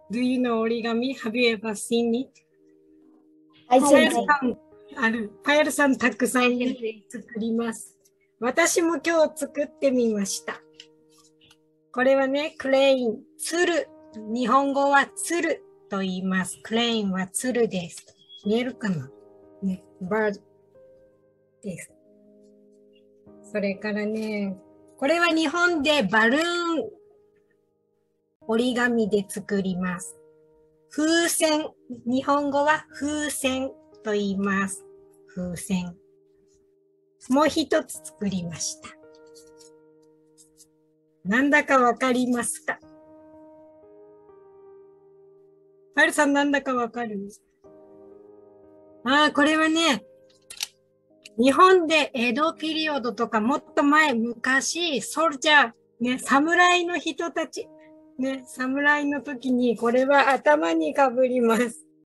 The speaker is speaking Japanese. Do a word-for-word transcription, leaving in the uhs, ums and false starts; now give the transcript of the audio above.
Do you know 折り紙 ?Have you ever seen it? はい、 パエルさん、ある。パエルさんたくさん作ります。私も今日作ってみました。これはね、クレイン、ツル。日本語はツルと言います。クレインはツルです。見えるかなね、バードです。それからね、これは日本でバルーン折り紙で作ります。風船。日本語は風船と言います。風船。もう一つ作りました。なんだかわかりますか？パルさんなんだかわかる？ああ、これはね、日本で江戸ピリオドとかもっと前、昔、ソルジャー、ね、侍の人たち、ね、侍の時にこれは頭にかぶります。